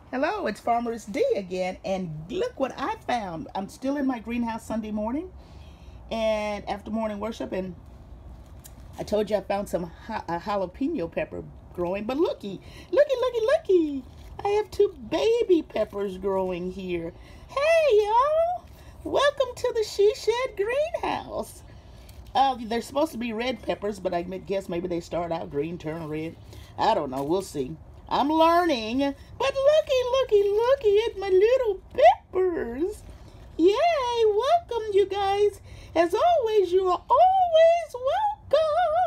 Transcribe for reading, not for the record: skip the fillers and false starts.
Hello, it's Farmer's D again, and look what I found. I'm still in my greenhouse Sunday morning, and after morning worship, and I told you I found some jalapeno pepper growing. But looky! I have two baby peppers growing here. Hey, y'all! Welcome to the She Shed greenhouse. They're supposed to be red peppers, but I guess maybe they start out green, turn red. I don't know. We'll see. I'm learning. But looky at my little peppers. Yay! Welcome, you guys. As always, you are always welcome.